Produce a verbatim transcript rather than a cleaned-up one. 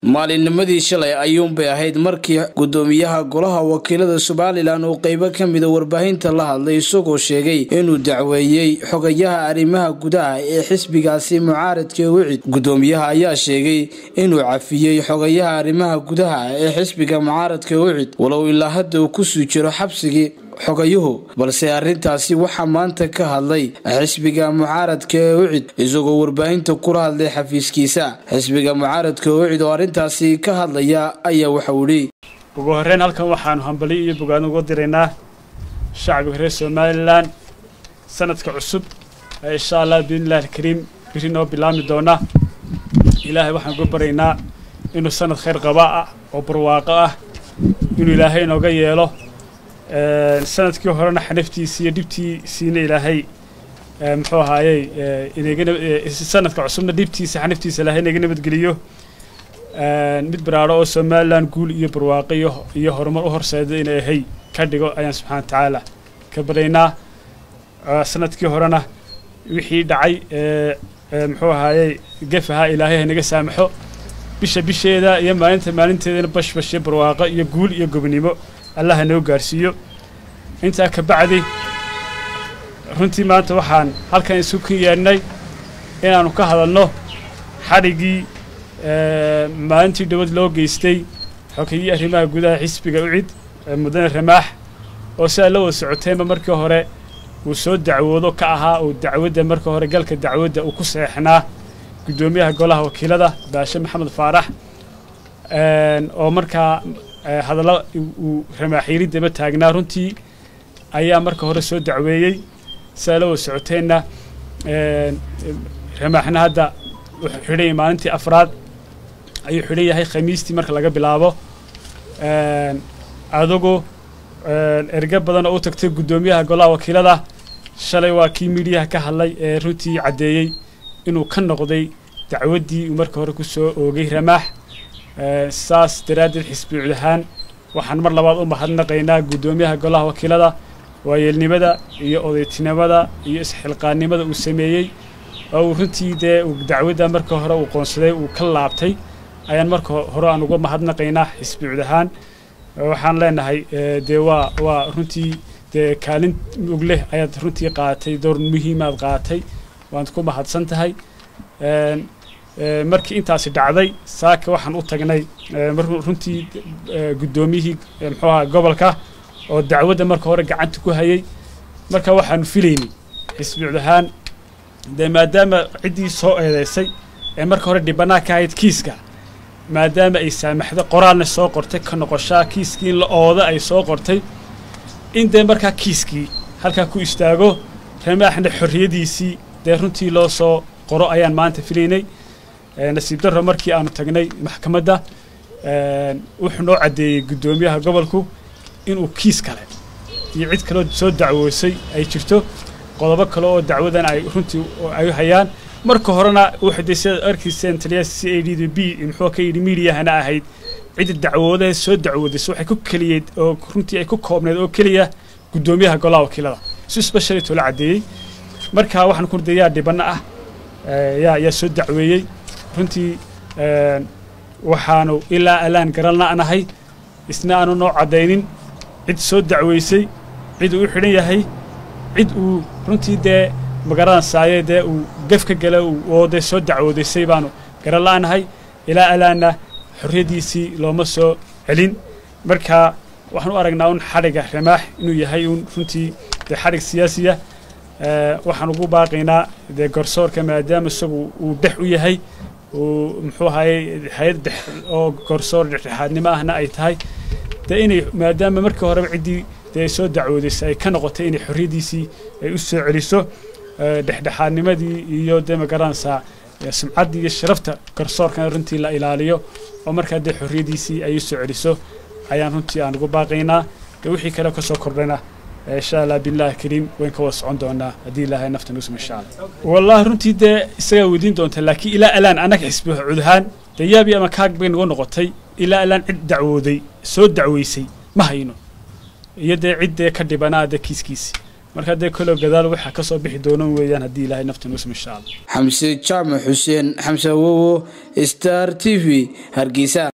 maalinnimadii shalay ayuunbay ahayd markii gudoomiyaha golaha wakiilada Somaliland uu qaybo ka mid ah warbaahinta la hadlay isagoo sheegay inuu dacweeyay xogayaha arrimaha gudaha ee xisbigaasi mucaaradka wicid. Gudoomiyaha ayaa sheegay inuu cafiyay xogayaha arrimaha gudaha ee xisbiga mucaaradka wicid walow ilaa hadda uu ku soo jiro xabsigii xogayuhu, balse arrintaasi waxa maanta ka hadlay xisbiga mucaaradka wicid isagoo warbaahinta kula hadlay xafiiskiisa. xisbiga mucaaradka wicid oo arrintaasi ka hadlaya ayaa waxa uu yiri ugu horreyn halkan waxaan hambali iyo bogaan ugu direynaa shacabka reer Somaliland sanadka cusub insha Allah billahi kariim birino bilaami doona. ilaahay waxaan ugu bareynaa inuu sanad khayr qaba ah oo barwaaqo ah inuu ilaahay nooga yeelo sanadkii horena xanaftiisa iyo dibtiisiina ilaahay muxuu ahaayay inagana sanadka cusubna dibtiisa xanaftiisa ilaahay inaga nabadgeliyo mid baraaro oo Somaliland guul iyo barwaaqo iyo horumar u horseeday inay hay ka dhigo ayaan subxaan tacaala ka bareynaa. sanadkii horena wixii dhacay muxuu ahaayay gafaha ilaahay inaga saamaxo bisha bisheeda iyo maalinta maalinteedana bash bash barwaaqo iyo guul iyo gobnimo Allah inoo gaarsiiyo. inta ka bacdi runtii maanta waxaan halkan isu ku yeernay inaanu ka hadalno xarigii maalintii dawlad loo geystay xogayii arrimaha gudaha xisbiga wicid mudane ramaax oo si la wada socotayba markii hore uu soo dacwoodo ka ahaa oo dacwadda markii hore galka dacwadda uu ku saxnaa gudoomiyaha golaha wakiilada Baashe Maxamed Faarax oo markaa hadallo uu ramaaxiiri daba taagnaa runtii ayaa marka hore soo dacweeyay saalo socotayna ramaaxna hadda wuxuu xidhay maalintii afraad ayuu xidhay yahay khamiistii marka laga bilaabo adugu erga badan oo u tagtay gudoomiyaha golaha wakiilada shalay waa kii miidiyaha ka hadlay ee runtii cadeeyay inuu ka noqday dacwadii marka hore ku soo oogay ramaax saas daraadid xisbi cudhaan waxaan mar labaad u mahadnaqaynaa gudoomiyaha golaha wakiilada waayeelnimada iyo odaytinimada iyo isxilqaannimada uu sameeyay oo runtii dee dacwadda marka hore uu qoonsaday uu ka laabtay ayaan marka hore aan uga mahadnaqaynaa xisbi cudhaan. waxaan leenahay dee waa waa runtii dee kaalin mug leh ayaad runtii qaatay door muhiim ah qaatay waan ku mahadsan tahay. markii intaasi dhacday saaka waxaan u tagnay runtii gudoomiyihii muxuu ahaa gobolka oo dacwadda marka hore gacanta ku hayay marka waxaan filaynay xisbi cudhaan dee maadaama cidii soo eedeysay ee marka hore dhibanaa ka ahayd kiiska maadaama ay saamaxday qoraalna soo qortay ka noqoshaa kiiskii la ooda ay soo qortay in dee markaa kiiskii halkaa ku istaago ramaaxna xorriyadiisii dee runtii loo soo qoro ayaan maanta filaynay. nasiib darro markii aanu tagnay maxkamadda wuxuu noo cadeeyay gudoomiyaha gobolku inuu kiis kale iyo cid kale soo dacwoosay ay jirto qodobo kale oo dacwadan ay runtii ay hayaan marka horena wuxuu deysay arkiiseen taliya C A D B muxuu ka yiri miidiyahana ahayd cid dacwooday soo dacwooday waxay ku kaliyeed oo runtii ay ku koobneed oo kaliya gudoomiyaha golaha wakiilada si special to la cadeeyay marka waxaan ku dayaa dhibana ah yaa yaa soo dacweeyay runtii waxaanu ilaa alaan garanna anahay isna aanu noo cadeynin cid soo dacweysay cid uu xidhan yahay cid uu runtii dee magaran saayade uu gafka gala oo dee soo dacwoodaysay baanu garan laanahay ilaa alaana xorriyadiisii looma soo celin. marka waxaan u aragnaa un xariga ramaax inuu yahay un runtii dee xarig siyaasiya. waxaan ugu baaqaynaa dee garsoorka maadaama isagu uu dhex u yahay muxuu ahaayay hay'ad dhex oo garsoor dhexdhexaadnimo ahna ay tahay dee inay maadaama markii horeba ciddii dee soo dacwoodaysay ay ka noqotay inay xorriyadiisii ay u soo celiso dhexdhexaadnimadii iyo dee magaranaysaa sumcaddii iyo sharafta garsoorkana runtii la ilaaliyo oo markaa dee xorriyadiisii ay u soo celiso ayaan runtii aan ugu baaqaynaa. dee wixii kale ka soo kordhayna insha Allah billahi kariim waan ka wasocon doonaa hadii ilaahay nafta noo insha Allah. wallahi runtii dee isaga wadiin doonta laakiin ilaa alaan anaga xisbi cudhaan dayaabi ama kaag bay noo noqotay ilaa alaan cid dacwooday soo dacweysay ma hayno iyo dee cid ka dhibanaada kiiskiisi marka hadee kale gadaal waxa ka soo bixi doona weeyaan hadii Ilaahay naftan u insha Allah. Xamse Jaamac Xuseen Xamse Wowo Star T V Hargeysa.